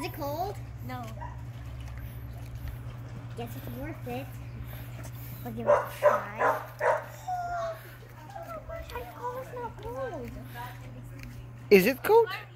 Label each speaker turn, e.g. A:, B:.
A: Is it cold?
B: No.
A: Guess it's worth it. I'll give it a try. I know it's not cold.
C: Is it cold?